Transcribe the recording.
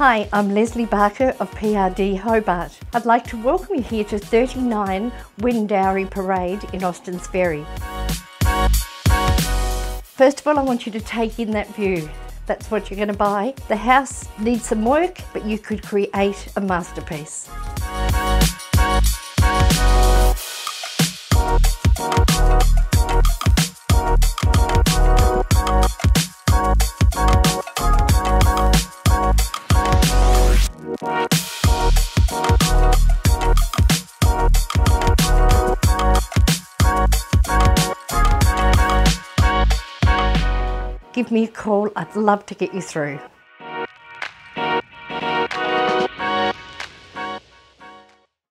Hi, I'm Leslie Barker of PRD Hobart. I'd like to welcome you here to 39 Wendourie Parade in Austin's Ferry. First of all, I want you to take in that view. That's what you're going to buy. The house needs some work, but you could create a masterpiece. Give me a call, I'd love to get you through.